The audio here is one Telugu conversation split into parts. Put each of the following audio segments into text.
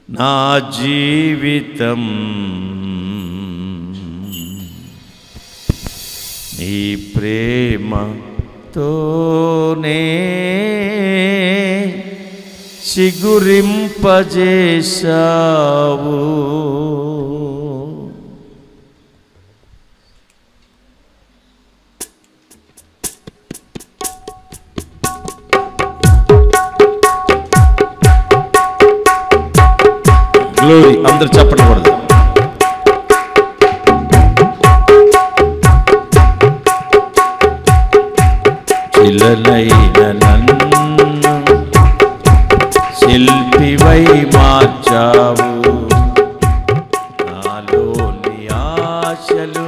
నా జీవితం నీ ప్రేమతోనే చిగురింపజేశావు. గ్లోరీ అందరూ చెప్పకూడదు. చిలనైన నన్ను శిల్పివై మార్చావు. నాలోని ఆశలు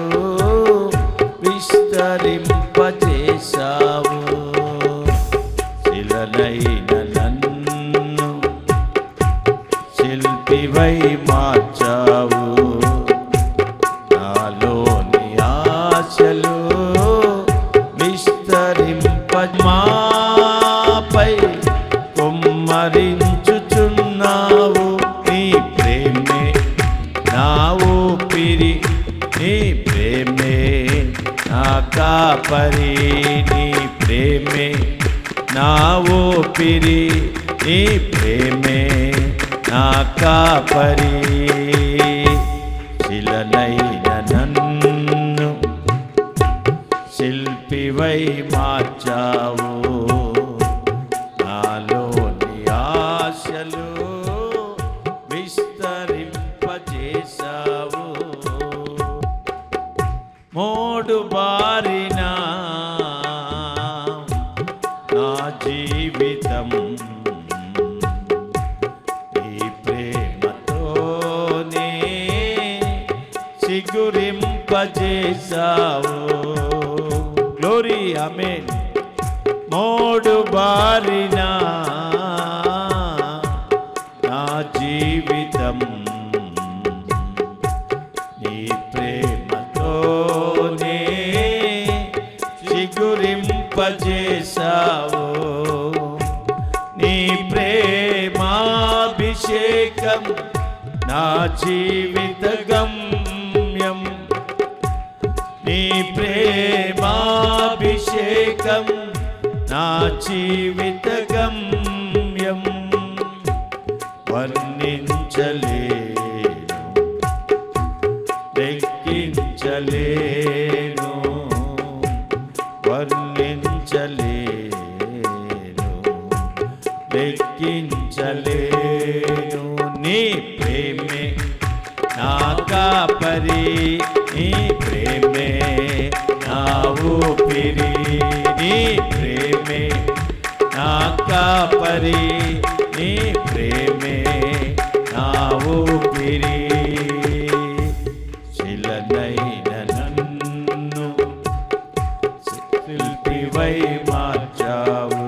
విస్తరింపజేశావు. శిలనైన నన్ను శిల్పివై మార్చావు. నాలోని ఆశలు మాపై కుమ్మరించుచున్నావు. నీ ప్రేమే నా ఊపిరి, నీ ప్రేమే నా కాపరి. నీ ప్రేమే నా ఊపిరి, నీ ప్రేమే నా కాపరి. శిలనైన నన్ను శిల్పివై మార్చావు. నాలోని ఆశలు విస్తరింపజేశావు. మోడు బారిన నా జీవితం ఈ ప్రేమతోనే చిగురింపజేశావు. గ్లోరీ ఆమేన్. మోడు బారిన నా జీవితం నీ ప్రేమతోనే చిగురింపజేశావు. నీ ప్రేమాభిషేకం నా జీవిత గమ్యం. నీ ప్రేమాభిషేకం నా జీవిత గమ్యం. వర్ణించలేను, లెక్కించలేను, వర్ణించలేను, లెక్కించలేను. నీ ప్రేమే నా కాపరి, నీ ప్రేమే నా ఊపిరి. నీ ప్రేమే నా కాపరి, నీ ప్రేమే నా ఊపిరి. శిలనైన నన్ను శిల్పివై మార్చావు.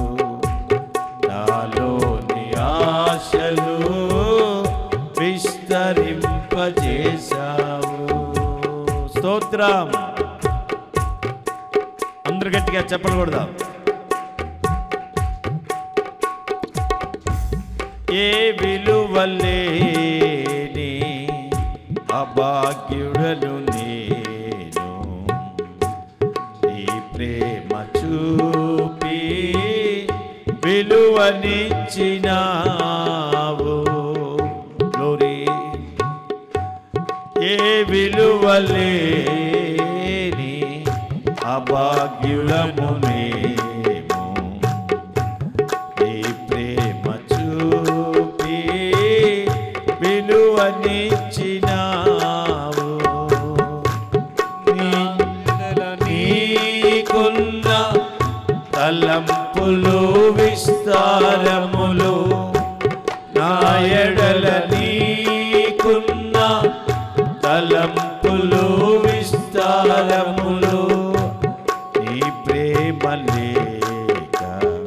నాలోని ఆశలు విస్తరింపజేశావు. స్తోత్రం. అందరు గట్టిగా చెప్పకూడదా? ఏ విలువలేని అభాగ్యుడను నేను, నీ ప్రేమ చూపి విలువనిచ్చినావు. గ్లోరీ. ఏ విలువలేని అభాగ్యులము మేము, నీ ప్రేమ చూపి విలువనిచ్చినావు. నీకున్న తలంపులు విస్తారములు, నా ఎడల నీకున్న తలంపులు విస్తారములు. నీ ప్రేమ లేక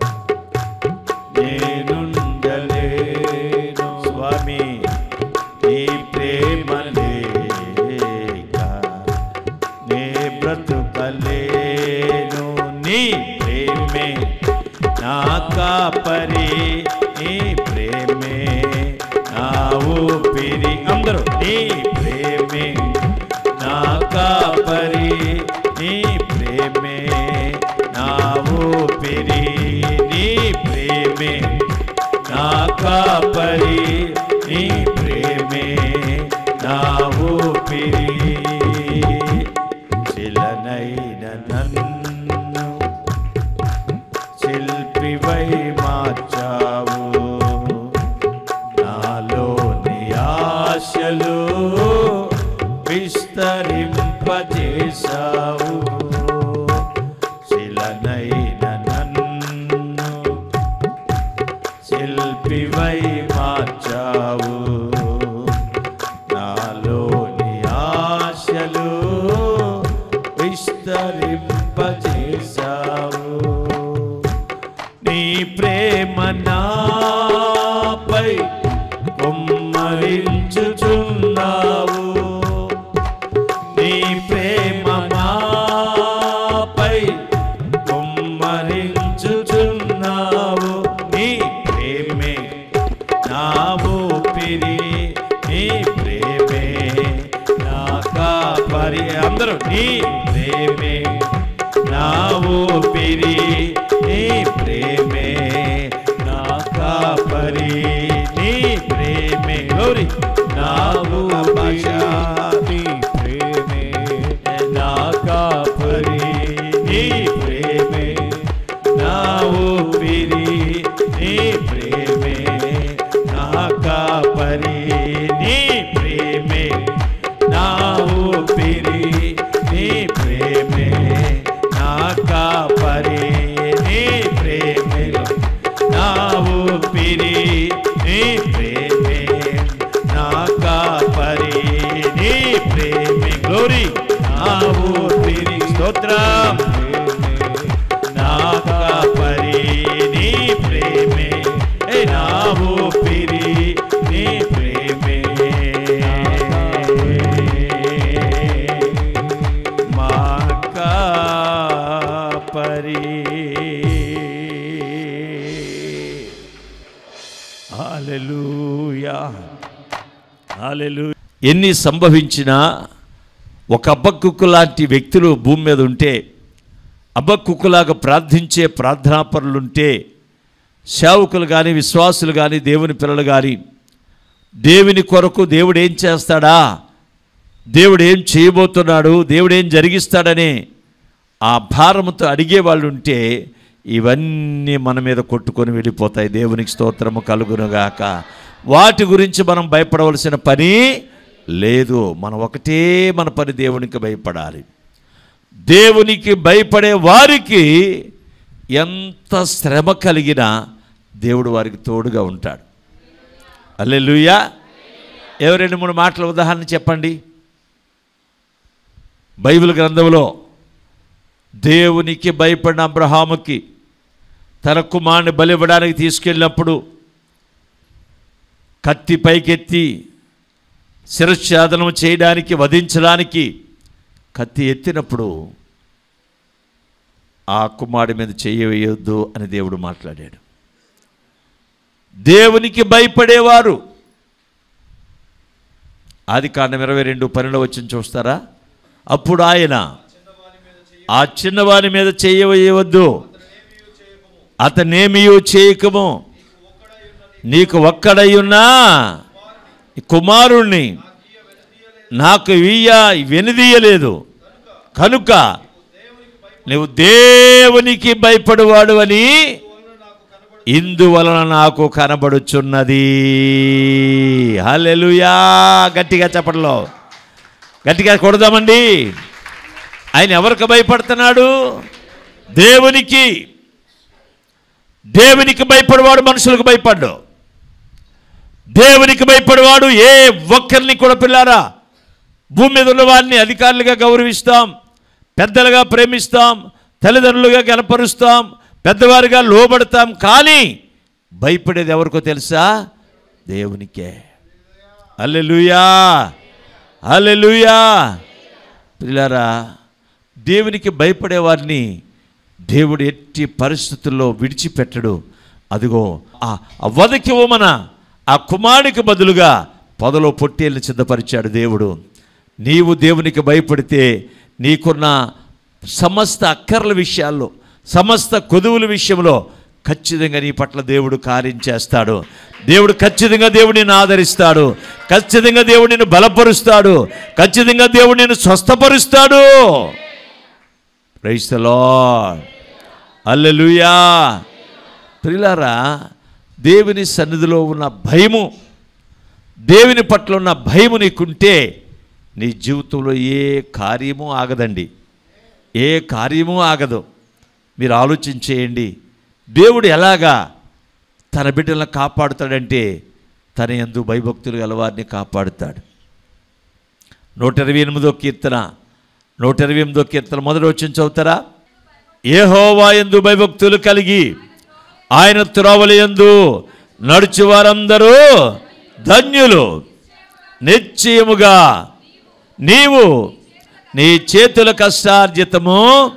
నేనుండలేను స్వామి. నీ ప్రేమ లేక నే బ్రతుకలేను. నీ ప్రేమే నా కాపరి, నీ ప్రేమే నా నీ ప్రేమే నా కాపరి, నీ ప్రేమే నా ఊపిరి, నీ ప్రేమే నా కాపరి, నీ ప్రేమే నా ఊపిరి. శిలనైన నన్ను శిల్పివై మార్చావు, నాలోని ఆశలు విస్తరింపజేశావు. శిలనైన నన్ను శిల్పివై మార్చావు, నాలోని ఆశలు విస్తరింపజేశావు. నీ ప్రేమ నాపై కుమ్మరించుచున్నావు, నీ ప్రేమ నాపై కుమ్మరించుచున్నావు. నీ ప్రేమే నా ఊపిరి, నీ ప్రేమే నా కాపరి. అందరూ నీ ప్రేమే నా ఊపిరి, నీ ప్రేమే నా కాపరి, నీ ప్రేమే గ్లోరీ నా ఊపిరి, నీ ప్రేమే నా కాపరి, నీ ప్రేమే నా ఊపిరి, నీ ప్రేమే నా కాపరి, నీ ప్రేమే నా ఊపిరి, నీ ప్రేమే నా కాపరి, నీ ప్రేమే నా ఊపిరి, నీ ప్రేమే నా కాపరి, నీ ప్రేమే గ్లోరీ నా ఊపిరి. స్తోత్రం. నా కాపరి, నీ ప్రేమే నా ఊపిరి, నీ ప్రేమే మా కాపరి. హల్లెలూయా, హల్లెలూయా. ఎన్ని సంభవించినా ఒక హబక్కూకు లాంటి వ్యక్తులు భూమి మీద ఉంటే, హబక్కూకులాగా ప్రార్థించే ప్రార్థనాపరులుంటే, సేవకులు కానీ విశ్వాసులు కానీ దేవుని పిల్లలు కానీ దేవుని కొరకు దేవుడు ఏం చేస్తాడా, దేవుడు ఏం చేయబోతున్నాడు, దేవుడు ఏం జరిగిస్తాడనే ఆ భారముతో అడిగేవాళ్ళు ఉంటే ఇవన్నీ మన మీద కొట్టుకొని వెళ్ళిపోతాయి. దేవునికి స్తోత్రము కలుగునుగాక. వాటి గురించి మనం భయపడవలసిన పని లేదు. మనం ఒకటే మన పని దేవునికి భయపడాలి. దేవునికి భయపడే వారికి ఎంత శ్రమ కలిగినా దేవుడు వారికి తోడుగా ఉంటాడు. హల్లెలూయా. ఎవరైనా 3 మాటల ఉదాహరణ చెప్పండి. బైబిల్ గ్రంథంలో దేవునికి భయపడిన అబ్రహాముకి తన కుమారుని బలివ్వడానికి తీసుకెళ్ళినప్పుడు కత్తి పైకెత్తి శిరఛేదనం చేయడానికి, వధించడానికి కత్తి ఎత్తినప్పుడు ఆ కుమారుడి మీద చేయవేయొద్దు అని దేవుడు మాట్లాడాడు. దేవునికి భయపడేవారు, ఆదికాండం 22:12 వచ్చిన చూస్తారా? అప్పుడు ఆయన ఆ చిన్నవాని మీద చేయవేయవద్దు, అతనేమియూ చేయకము, నీకు ఒక్కడయ్యున్నా కుమారుణ్ణి నాకు వెనుదీయలేదు కనుక నువ్వు దేవునికి భయపడువాడు అని ఇందువలన నాకు కనబడుచున్నది. హల్లెలూయా. గట్టిగా చెప్పడంలో గట్టిగా కొడదామండి. ఆయన ఎవరికి భయపడుతున్నాడు? దేవునికి. దేవునికి భయపడేవాడు మనుషులకు భయపడ్డు. దేవునికి భయపడేవాడు ఏ ఒక్కరిని కూడా, పిల్లారా, భూమి మీద ఉన్న వారిని అధికారులుగా గౌరవిస్తాం, పెద్దలుగా ప్రేమిస్తాం, తల్లిదండ్రులుగా గణపరుస్తాం, పెద్దవారిగా లోబడతాం. కానీ భయపడేది ఎవరికో తెలుసా? దేవునికే. హల్లెలూయా, హల్లెలూయా. పిల్లారా, దేవునికి భయపడేవారిని దేవుడు ఎట్టి పరిస్థితుల్లో విడిచిపెట్టడు. అదిగో ఆ వధకివ్వమన ఆ కుమారుడికి బదులుగా పొదలో పొట్టేళ్ళని సిద్ధపరిచాడు దేవుడు. నీవు దేవునికి భయపడితే నీకున్న సమస్త అక్కర్ల విషయాల్లో, సమస్త కొదువుల విషయంలో ఖచ్చితంగా నీ పట్ల దేవుడు కార్యం చేస్తాడు. దేవుడు ఖచ్చితంగా దేవుడిని ఆదరిస్తాడు. ఖచ్చితంగా దేవుడిని బలపరుస్తాడు. ఖచ్చితంగా దేవుడిని స్వస్థపరుస్తాడు. Praise the lord. హల్లెలూయా. ప్రియులారా, దేవుని సన్నిధిలో ఉన్న భయము, దేవుని పట్ల ఉన్న భయము నీకుంటే నీ జీవితంలో ఏ కార్యము ఆగదండి. ఏ కార్యము ఆగదు. మీరు ఆలోచించేయండి. దేవుడు ఎలాగా తన బిడ్డలను కాపాడుతాడంటే తన యందు భయభక్తులు గలవారిని కాపాడుతాడు. 128వ కీర్తన 128వ కీర్తన మొదటి వచనం చదువుతారా? యెహోవా యందు భయభక్తులు కలిగి ఆయన త్రోవల యందు నడుచు వారందరూ ధన్యులు. నిశ్చయముగా నీవు నీ చేతుల కష్టార్జితము,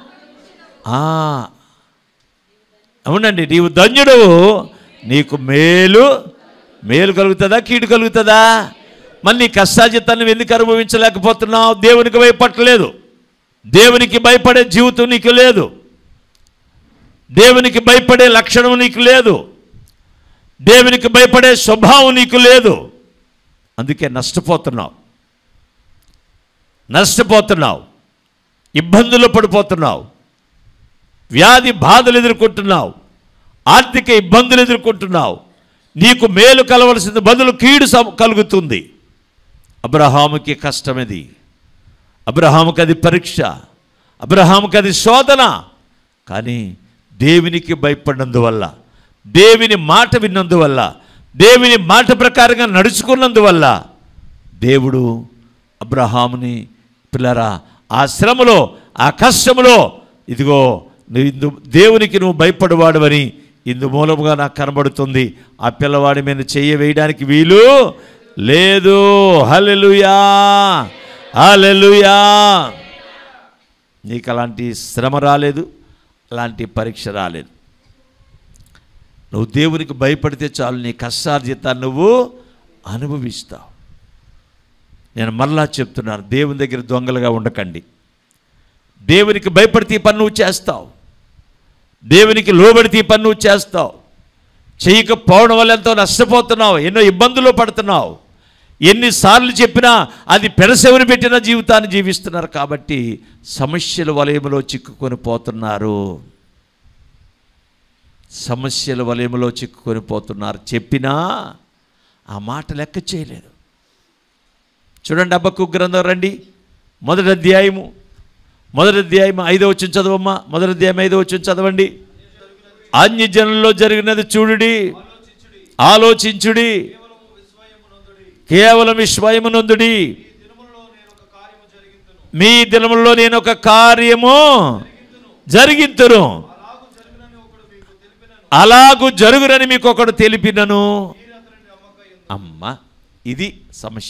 అవునండి, నీవు ధన్యుడు. నీకు మేలు కలుగుతుందా, కీడు కలుగుతుందా? మళ్ళీ నీ కష్టార్జితాన్ని ఎందుకు అనుభవించలేకపోతున్నావు? దేవునికి భయపడలేదు. దేవునికి భయపడే జీవితం నీకు లేదు. దేవునికి భయపడే లక్షణం నీకు లేదు. దేవునికి భయపడే స్వభావం నీకు లేదు. అందుకే నష్టపోతున్నావు, ఇబ్బందులు పడిపోతున్నావు, వ్యాధి బాధలు ఎదుర్కొంటున్నావు, ఆర్థిక ఇబ్బందులు ఎదుర్కొంటున్నావు. నీకు మేలు కలవలసిన బదులు కీడు కలుగుతుంది. అబ్రహాముకి కష్టమది, అబ్రహాముకి అది పరీక్ష, అబ్రహాముకి అది శోధన. కానీ దేవునికి భయపడినందువల్ల, దేవుని మాట విన్నందువల్ల, దేవుని మాట ప్రకారంగా నడుచుకున్నందువల్ల దేవుడు అబ్రహాముని, పిల్లరా, ఆ శ్రమలో, ఆ కష్టములో, ఇదిగో దేవునికి నువ్వు భయపడవాడవని ఇందు మూలముగా నాకు కనబడుతుంది. ఆ పిల్లవాడి మీద చెయ్యి వేయడానికి వీలు లేదు. హల్లెలూయా, హల్లెలూయా. నీకు అలాంటి శ్రమ రాలేదు, అలాంటి పరీక్ష రాలేదు. నువ్వు దేవునికి భయపడితే చాలు, నీ కష్టార్జితాన్ని నువ్వు అనుభవిస్తావు. నేను మరలా చెప్తున్నాను, దేవుని దగ్గర దొంగలుగా ఉండకండి. దేవునికి భయపడితే ఈ పని నువ్వు చేస్తావు. దేవునికి లోబడితే ఈ పని నువ్వు చేస్తావు. చేయకపోవడం వల్ల ఎంతో నష్టపోతున్నావు, ఎన్నో ఇబ్బందులు పడుతున్నావు. ఎన్నిసార్లు చెప్పినా అది పెడసెవరు పెట్టిన జీవితాన్ని జీవిస్తున్నారు. కాబట్టి సమస్యల వలయములో చిక్కుకొని పోతున్నారు. సమస్యల వలయములో చిక్కుకొని పోతున్నారు. చెప్పినా ఆ మాట లెక్క చేయలేదు. చూడండి, హబక్కూకు గ్రంథం రండి, మొదటి అధ్యాయము 5వ వచనం చదవమ్మా. మొదటి అధ్యాయం 5వ వచనం చదవండి. అన్యజనుల్లో జరిగినది చూడుడి, ఆలోచించుడి, కేవలం విస్మయమునందుడి. మీ దినములలో నేను ఒక కార్యము జరిగింతును, అలాగు జరుగునని మీకు ఒకడు తెలిపినను. అమ్మ, ఇది సమస్య.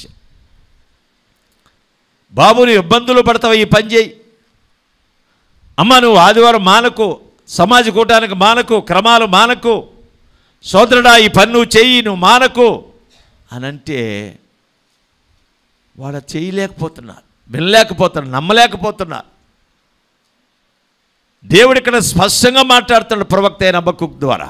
బాబు, నువ్వు ఇబ్బందులు పడతావు, ఈ పని చేయి. అమ్మ, నువ్వు ఆదివారం మానకు, సమాజ కూటానికి మానకు, క్రమాలు మానకు, సోదరుడా ఈ పని నువ్వు చెయ్యి, నువ్వు మానకు అని అంటే వాడు చేయలేకపోతున్నారు, వినలేకపోతున్నారు, నమ్మలేకపోతున్నారు. దేవుడు ఇక్కడ స్పష్టంగా మాట్లాడుతున్నాడు ప్రవక్త అయిన హబక్కూకు ద్వారా.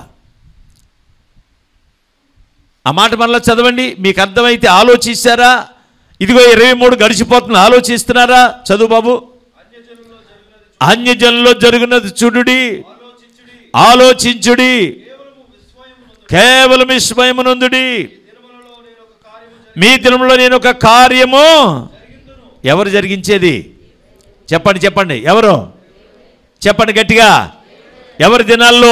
ఆ మాట మనలో చదవండి, మీకు అర్థమైతే. ఆలోచిస్తారా? ఇదిగో 23 గడిచిపోతుంది, ఆలోచిస్తున్నారా? చదువు బాబు. అన్యజనుల్లో జరుగునది చూడుడి, ఆలోచించుడి, కేవలం విస్మయమునందుడి. మీ దినంలో నేను ఒక కార్యము. ఎవరు జరిగించేది? చెప్పండి, ఎవరు? చెప్పండి గట్టిగా. ఎవరి దినాల్లో?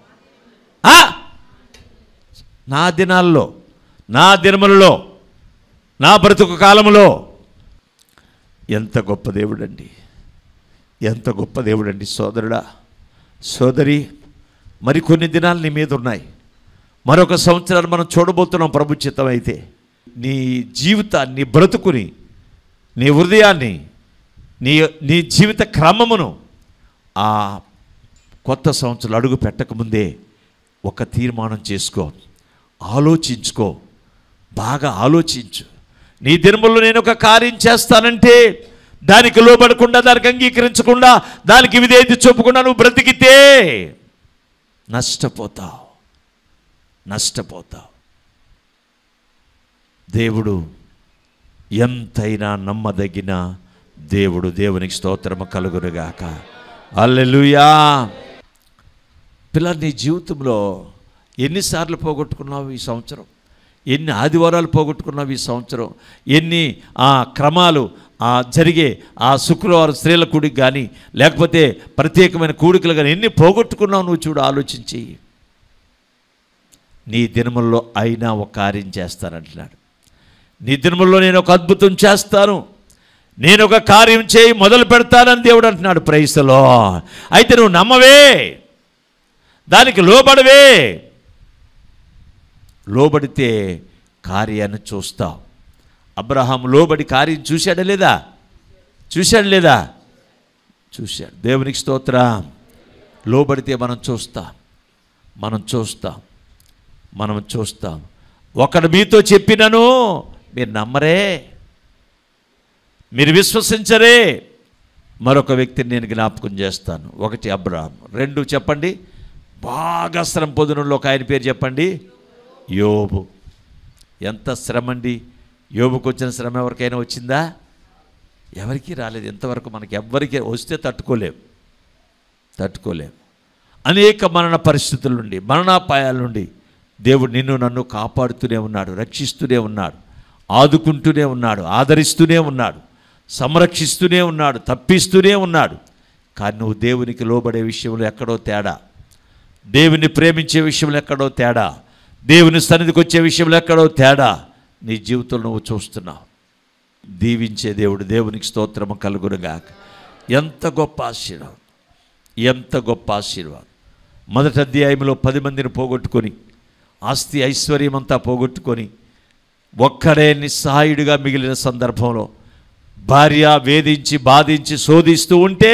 నా దినాల్లో, నా దినములలో, నా బ్రతుకు కాలములో. ఎంత గొప్ప దేవుడండి, ఎంత గొప్ప దేవుడండి. సోదరుడా, సోదరి, మరికొన్ని దినాలు నీ మీద ఉన్నాయి. మరొక సంవత్సరాలు మనం చూడబోతున్నాం ప్రభు చిత్తం అయితే. నీ జీవితాన్ని, నీ బ్రతుకుని, నీ హృదయాన్ని, నీ జీవిత క్రమమును ఆ కొత్త సంవత్సరాలు అడుగు పెట్టకముందే ఒక తీర్మానం చేసుకో, ఆలోచించుకో, బాగా ఆలోచించు. నీ దినముల్లో నేను ఒక కార్యం చేస్తానంటే దానికి లోబడకుండా, దానికి అంగీకరించకుండా, దానికి విధేయత చూపకుండా నువ్వు బ్రతికితే నష్టపోతావు. దేవుడు ఎంతైనా నమ్మదగిన దేవుడు. దేవునికి స్తోత్రము కలుగునుగాక. హల్లెలూయా. పిల్ల, నీ జీవితంలో ఎన్నిసార్లు పోగొట్టుకున్నావు ఈ సంవత్సరం? ఎన్ని ఆదివారాలు పోగొట్టుకున్నావు ఈ సంవత్సరం? ఎన్ని క్రమాలు జరిగే శుక్రవారం స్త్రీల కూడిక కానీ, లేకపోతే ప్రత్యేకమైన కూడికలు కానీ ఎన్ని పోగొట్టుకున్నావు నువ్వు చూడు, ఆలోచించి. నీ దినముల్లో అయినా ఒక కార్యం చేస్తానంటున్నాడు. నీ దినముల్లో నేను ఒక అద్భుతం చేస్తాను, నేను ఒక కార్యం చేయి మొదలు పెడతానని దేవుడు అంటున్నాడు. Praise the lord. అయితే నువ్వు నమ్మవే, దానికి లోబడవే. లోబడితే కార్యాన్ని చూస్తావు. అబ్రహాం లోబడి కార్యం చూశాడా లేదా? చూశాడు. దేవునికి స్తోత్రం. లోబడితే మనం చూస్తాం. ఒకడు మీతో చెప్పినను మీరు నమ్మరే, మీరు విశ్వసించరే. మరొక వ్యక్తిని నేను జ్ఞాపకం చేస్తాను. ఒకటి అబ్రహాం, రెండు చెప్పండి, బాగా శ్రమ పొందినలో ఒక ఆయన పేరు చెప్పండి, యోబు. ఎంత శ్రమ అండి! యోబుకు వచ్చిన శ్రమ ఎవరికైనా వచ్చిందా? ఎవరికీ రాలేదు. ఎంతవరకు మనకి ఎవ్వరికి వస్తే తట్టుకోలేము. అనేక మరణ పరిస్థితుల నుండి, మరణాపాయాల నుండి దేవుడు నిన్ను నన్ను కాపాడుతూనే ఉన్నాడు, రక్షిస్తూనే ఉన్నాడు, ఆదుకుంటూనే ఉన్నాడు, ఆదరిస్తూనే ఉన్నాడు, సంరక్షిస్తూనే ఉన్నాడు, తప్పిస్తూనే ఉన్నాడు. కానీ నువ్వు దేవునికి లోబడే విషయంలో ఎక్కడో తేడా, దేవుని ప్రేమించే విషయంలో ఎక్కడో తేడా, దేవుని సన్నిధికి వచ్చే విషయంలో ఎక్కడో తేడా నీ జీవితంలో నువ్వు చూస్తున్నావు. దీవించే దేవుడు. దేవునికి స్తోత్రము కలుగునుగాక. ఎంత గొప్ప ఆశీర్వాదం. మొదటి అధ్యాయంలో 10 మందిని పోగొట్టుకొని, ఆస్తి ఐశ్వర్యం అంతా పోగొట్టుకొని, ఒక్కడే నిస్సహాయుడిగా మిగిలిన సందర్భంలో భార్య వేధించి, బాధించి, శోధిస్తూ ఉంటే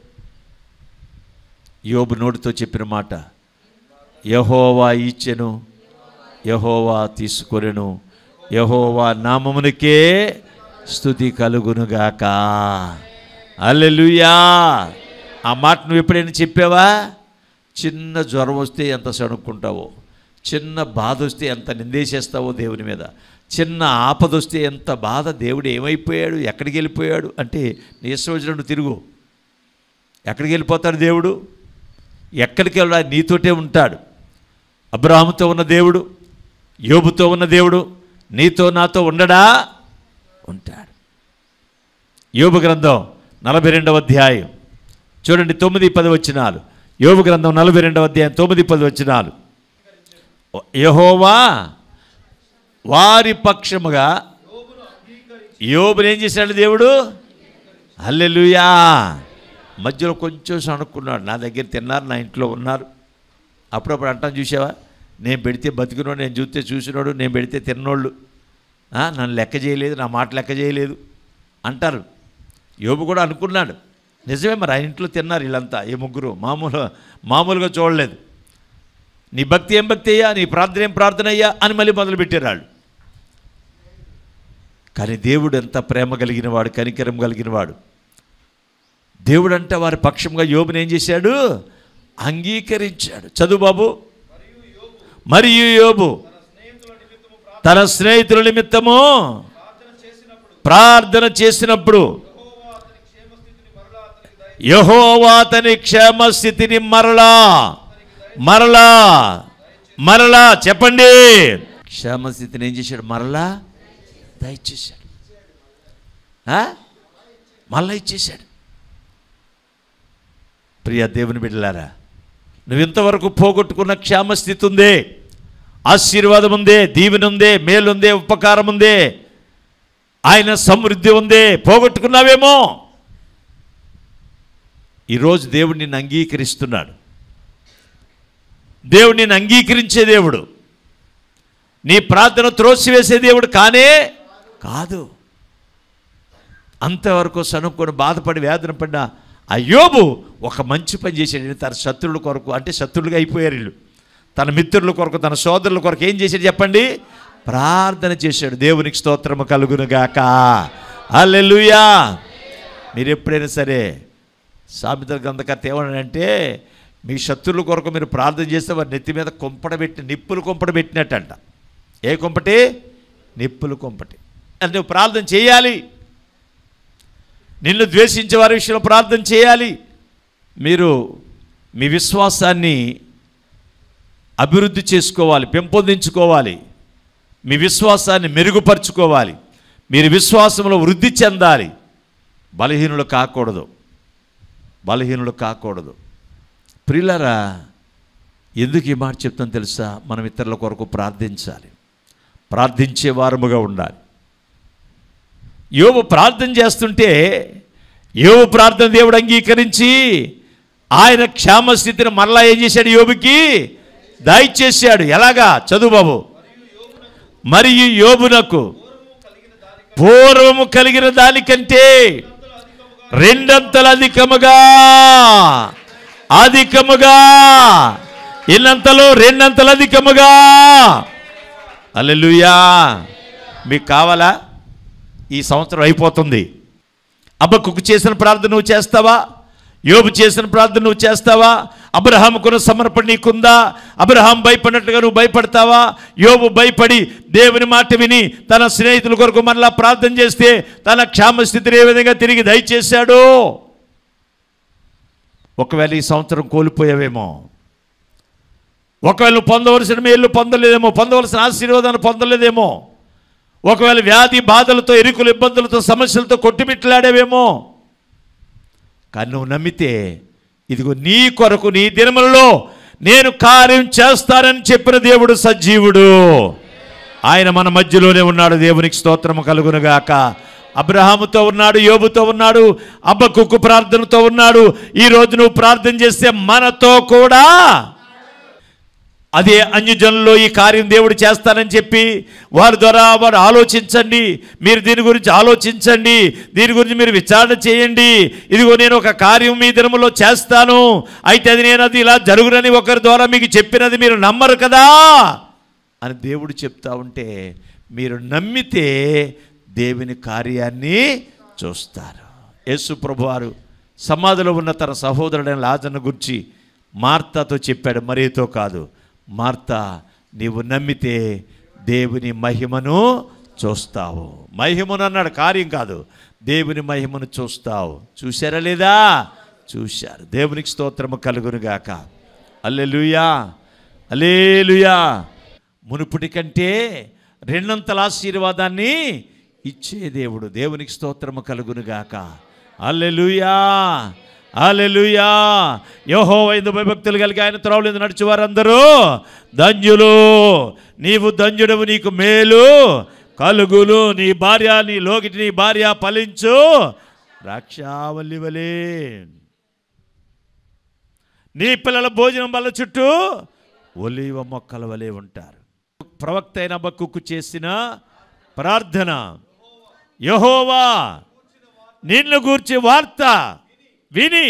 యోబు నోటితో చెప్పిన మాట, యెహోవా ఇచ్చెను, యెహోవా తీసుకొనెను, యెహోవా నామమునికే స్తుతి కలుగునుగాక. హల్లెలూయా. ఆ మాట నువ్వు ఎప్పుడైనా చెప్పావా? చిన్న జ్వరం వస్తే ఎంత సణుక్కుంటావో, చిన్న బాధ వస్తే ఎంత నిందేసేస్తావో దేవుని మీద, చిన్న ఆపద వస్తే ఎంత బాధ, దేవుడు ఏమైపోయాడు, ఎక్కడికి వెళ్ళిపోయాడు అంటే నీ ఇష్టం వచ్చినట్టు తిరుగు. ఎక్కడికి వెళ్ళిపోతాడు దేవుడు? ఎక్కడికి వెళ్ళాడు? నీతోటే ఉంటాడు. అబ్రహాముతో ఉన్న దేవుడు, యోబుతో ఉన్న దేవుడు నీతో నాతో ఉండడా? ఉంటాడు. యోబు గ్రంథం 42వ అధ్యాయం చూడండి, 9-10 వచనాలు. యోబు గ్రంథం 42వ అధ్యాయం 9-10 వచనాలు. యెహోవా వారి పక్షముగా యోబుని ఏం చేశాడు దేవుడు? హల్లెలూయా. మధ్యలో కొంచెం సణుక్కున్నాడు. నా దగ్గర తిన్నారు, నా ఇంట్లో ఉన్నారు. అప్పుడప్పుడు అంటాను, చూసావా, నేను పెడితే బతికినోడు, నేను చూస్తే చూసినోడు, నేను పెడితే తిన్నోళ్ళు, నన్ను లెక్క చేయలేదు, నా మాట లెక్క చేయలేదు అంటారు. యోబు కూడా అనుకున్నాడు. నిజమే, మరి ఆయన ఇంట్లో తిన్నారు వీళ్ళంతా, ఈ ముగ్గురు. మామూలుగా చూడలేదు. నీ భక్తి ఏం భక్తి అయ్యా, నీ ప్రార్థన ఏం ప్రార్థన అయ్యా అని మళ్ళీ మొదలుపెట్టారు వాళ్ళు. కానీ దేవుడు ఎంత ప్రేమ కలిగిన వాడు, కనికరం కలిగిన వాడు. దేవుడు అంటే వారి పక్షంగా యోబుని ఏం చేశాడు? అంగీకరించాడు. చదువు బాబు. మరియు యోబు తన స్నేహితుల నిమిత్తము ప్రార్థన చేసినప్పుడు యెహోవా అతని క్షేమస్థితిని మరలా చెప్పండి, క్షేమస్థితిని ఏం చేశాడు? మరలా దయచేశాడు. మళ్ళా ఇచ్చేశాడు. ప్రియ దేవుని బిడ్డలారా, నువ్వు ఇంతవరకు పోగొట్టుకున్న క్షేమస్థితి ఉందే, ఆశీర్వాదం ఉందే, దీవెన ఉందే, మేలుందే, ఉపకారం ఉందే, ఆయన సమృద్ధి ఉందే, పోగొట్టుకున్నావేమో. ఈరోజు దేవుడు నిన్ను అంగీకరిస్తున్నాడు. దేవుడు నిన్ను అంగీకరించే దేవుడు. నీ ప్రార్థన త్రోసివేసే దేవుడు కాదు. అంతవరకు సనుక్కొని బాధపడి వేదన పడిన ఆ యోబు ఒక మంచి పని చేశాడు. తన శత్రువుల కొరకు, అంటే శత్రువులుగా అయిపోయారు వీళ్ళు, తన మిత్రుల కొరకు, తన సోదరుల కొరకు ఏం చేశాడు చెప్పండి? ప్రార్థన చేశాడు. దేవునికి స్తోత్రము కలుగునుగాక. హల్లెలూయా. మీరు ఎప్పుడైనా సరే సామెతల గ్రంథకర్త ఏమన్నాడంటే, మీ శత్రువుల కొరకు మీరు ప్రార్థన చేస్తే వారి నెత్తి మీద నిప్పులు కొంపట పెట్టినట్టంట. ఏ కొంపటి? నిప్పులు కొంపటి. అంటే ప్రార్థన చేయాలి. నిన్ను ద్వేషించే వారి విషయంలో ప్రార్థన చేయాలి. మీరు మీ విశ్వాసాన్ని అభివృద్ధి చేసుకోవాలి, పెంపొందించుకోవాలి. మీ విశ్వాసాన్ని మెరుగుపరుచుకోవాలి. మీరు విశ్వాసంలో వృద్ధి చెందాలి. బలహీనులు కాకూడదు. ప్రియులారా, ఎందుకు ఈ మాట చెప్తాను తెలుసా? మనం ఇతరుల కొరకు ప్రార్థించాలి, ప్రార్థించే వారముగా ఉండాలి. యోబు ప్రార్థన చేస్తుంటే యోబు ప్రార్థన దేవుడు అంగీకరించి ఆయన క్షేమస్థితిని మరలా ఏం చేశాడు? యోబుకి దయచేశాడు. ఎలాగా? చదువు బాబు. మరియు యోబునకు పూర్వము కలిగిన దానికంటే రెండంతలు అధికముగా ఇన్నంతలో రెండంతలు అధికముగా. హల్లెలూయా. మీకు కావాలా? ఈ సంవత్సరం అయిపోతుంది. హబక్కూకు చేసిన ప్రార్థన నువ్వు చేస్తావా? యోబు చేసిన ప్రార్థన నువ్వు చేస్తావా? అబ్రహాముకున్న సమర్పణ నీకుందా? అబ్రహాం భయపడినట్టుగా నువ్వు భయపడతావా? యోబు భయపడి దేవుని మాట విని తన స్నేహితుల కొరకు మరలా ప్రార్థన చేస్తే తన క్షేమస్థితిని ఏ విధంగా తిరిగి దయచేశాడు. ఒకవేళ ఈ సంవత్సరం కోల్పోయావేమో, ఒకవేళ పొందవలసిన మేలు పొందలేదేమో, పొందవలసిన ఆశీర్వాదాన్ని పొందలేదేమో, ఒకవేళ వ్యాధి బాధలతో, ఇరుకులు, ఇబ్బందులతో, సమస్యలతో కొట్టుమిట్లాడేవేమో. కానీ నువ్వు నమ్మితే, ఇదిగో నీ కొరకు నీ దినములలో నేను కార్యం చేస్తానని చెప్పిన దేవుడు సజీవుడు. ఆయన మన మధ్యలోనే ఉన్నాడు. దేవునికి స్తోత్రము కలుగునుగాక. అబ్రహాముతో ఉన్నాడు, యోబుతో ఉన్నాడు, హబక్కూకు ప్రార్థనతో ఉన్నాడు. ఈరోజు నువ్వు ప్రార్థన చేస్తే మనతో కూడా అదే అన్యజనుల్లో ఈ కార్యం దేవుడు చేస్తానని చెప్పి వారి ద్వారా వారు ఆలోచించండి, మీరు దీని గురించి ఆలోచించండి, దీని గురించి మీరు విచారణ చేయండి. ఇదిగో నేను ఒక కార్యం మీ దినములో చేస్తాను, అయితే అది ఇలా జరుగునని ఒకరి ద్వారా మీకు చెప్పినది మీరు నమ్మరు కదా అని దేవుడు చెప్తా ఉంటే, మీరు నమ్మితే దేవుని కార్యాన్ని చూస్తారు. యేసు ప్రభువారు సమాధిలో ఉన్న తన సహోదరుడైన లాజరును గురించి మార్తాతో చెప్పాడు, మరియతో కాదు. మార్తా, నీవు నమ్మితే దేవుని మహిమను చూస్తావు. మహిమను అన్నాడు, కార్యం కాదు. దేవుని మహిమను చూస్తావు. చూశారా లేదా? చూశారు. దేవునికి స్తోత్రము కలుగునుగాక. హల్లెలూయా, హల్లెలూయా. మునుపటి కంటే రెండంతల ఆశీర్వాదాన్ని ఇచ్చే దేవుడు. దేవునికి స్తోత్రము కలుగునుగాక. హల్లెలూయా, హల్లెలూయా. యెహోవా యందు భయభక్తులు కలిగి ఆయన త్రోవల యందు నడుచు వారందరూ ధన్యులు. నీవు ధన్యుడవు, నీకు మేలు కలుగును. నీ లోగిటి నీ భార్య ఫలించు ద్రాక్షావల్లి వలె. నీ పిల్లల భోజనం వల్ల చుట్టూ ఒలీవ మొక్కల వలె ఉంటారు. ప్రవక్త అయిన హబక్కూకు చేసిన ప్రార్థన, యెహోవా నిన్ను గూర్చి వార్త విని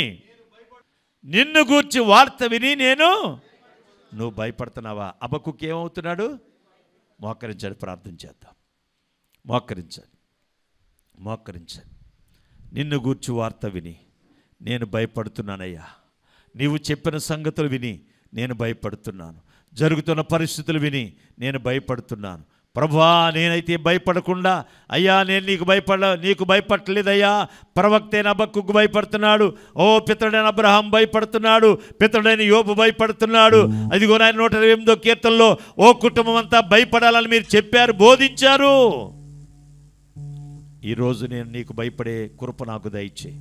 నువ్వు భయపడుతున్నావా? హబక్కూకు ఏమవుతున్నాడు? మోకరించాడు. ప్రార్థన చేద్దాం. మోకరించాడు. నిన్ను గూర్చి వార్త విని నేను భయపడుతున్నానయ్యా. నీవు చెప్పిన సంగతులు విని నేను భయపడుతున్నాను. జరుగుతున్న పరిస్థితులు విని నేను భయపడుతున్నాను. ప్రభువా, నేనైతే భయపడకుండా, అయ్యా నేను నీకు భయపడలేదయ్యా. ప్రవక్త అయిన హబక్కూకు భయపడుతున్నాడు. ఓ పితరుడైన అబ్రహాం భయపడుతున్నాడు. పితరుడైన యోబు భయపడుతున్నాడు. అదిగో ఆయన 128వ కీర్తనలో ఓ కుటుంబం అంతా భయపడాలని మీరు చెప్పారు, బోధించారు. ఈరోజు నేను నీకు భయపడే కృప నాకు దయచేయి.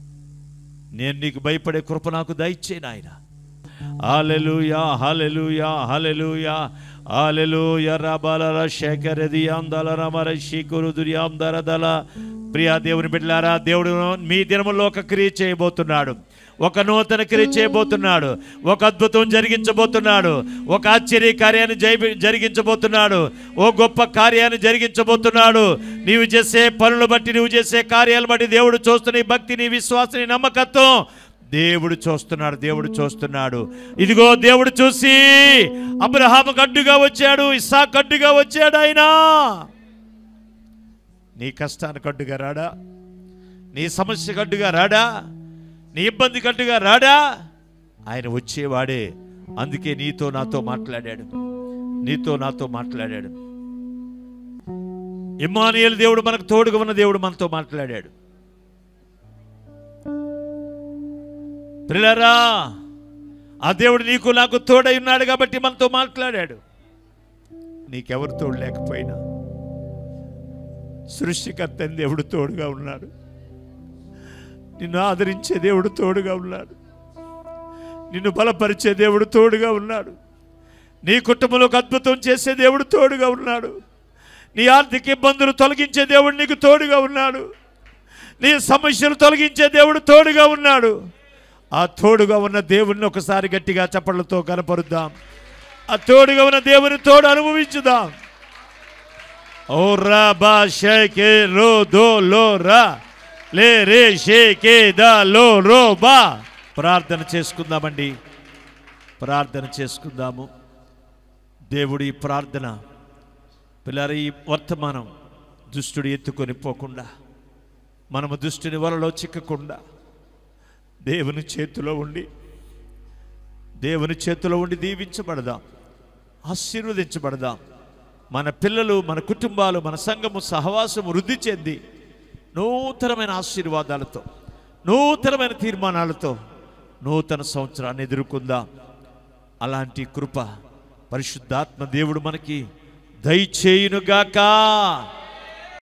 నాయన. హల్లెలూయా, హల్లెలూయా, హల్లెలూయా, హల్లెలూయా. రబలర శేఖరదియాందల రమర శికురుదురియాందరదల. ప్రియా దేవుని బిడ్డలారా, దేవుడు మీ దినములో ఒక క్రియ చేయబోతున్నాడు. ఒక నూతన క్రియ చేయబోతున్నాడు. ఒక అద్భుతం జరిగించబోతున్నాడు. ఒక ఆశ్చర్య కార్యాన్ని జరిగించబోతున్నాడు. ఓ గొప్ప కార్యాన్ని జరిగించబోతున్నాడు. నీవు చేసే పనులు బట్టి, నువ్వు చేసే కార్యాలు బట్టి దేవుడు చూస్తున్న ఈ భక్తి, నీ విశ్వాసం, నీ నమ్మకత్వం దేవుడు చూస్తున్నాడు, దేవుడు చూస్తున్నాడు. ఇదిగో దేవుడు చూసి అబ్రహాముకు అడ్డుగా వచ్చాడు, ఇస్సాకు అడ్డుగా వచ్చాడు. ఆయన నీ కష్టానికి అడ్డుగా రాడా? నీ సమస్యకు అడ్డుగా రాడా? నీ ఇబ్బందికి అడ్డుగా రాడా? ఆయన వచ్చేవాడే. అందుకే నీతో నాతో మాట్లాడాడు, నీతో నాతో మాట్లాడాడు. ఇమ్మానుయేలు దేవుడు, మనకు తోడుగా ఉన్న దేవుడు మనతో మాట్లాడాడు. ప్రియులారా, ఆ దేవుడు నీకు నాకు తోడై ఉన్నాడు కాబట్టి మనతో మాట్లాడాడు. నీకెవరు తోడు లేకపోయినా సృష్టికర్త అయిన దేవుడు తోడుగా ఉన్నాడు. నిన్ను ఆదరించే దేవుడు తోడుగా ఉన్నాడు. నిన్ను బలపరిచే దేవుడు తోడుగా ఉన్నాడు. నీ కుటుంబంలోకి అద్భుతం చేసే దేవుడు తోడుగా ఉన్నాడు. నీ ఆర్థిక ఇబ్బందులు తొలగించే దేవుడు నీకు తోడుగా ఉన్నాడు. నీ సమస్యలు తొలగించే దేవుడు తోడుగా ఉన్నాడు. ఆ తోడుగా ఉన్న దేవుణ్ణి ఒకసారి గట్టిగా చప్పట్లతో కనపరుద్దాం. ఆ తోడుగా ఉన్న దేవుని తోడు అనుభవించుదాం. ఓ రా బా షేకే రో దో లో రా లే రే షేకే దా లో రో బా. ప్రార్థన చేసుకుందామండి, ప్రార్థన చేసుకుందాము. దేవుడి ప్రార్థన పిల్లల ఈ వర్తమానం దుష్టుడు ఎత్తుకొని పోకుండా, మనము దుష్టుని వలలో చిక్కకుండా దేవుని చేతిలో ఉండి దీవించబడదాం, ఆశీర్వదించబడదాం. మన పిల్లలు, మన కుటుంబాలు, మన సంఘము, సహవాసము వృద్ధి చెంది నూతనమైన ఆశీర్వాదాలతో, నూతనమైన తీర్మానాలతో నూతన సంవత్సరాన్ని ఎదుర్కొందాం. అలాంటి కృప పరిశుద్ధాత్మ దేవుడు మనకి దయచేయునుగాక.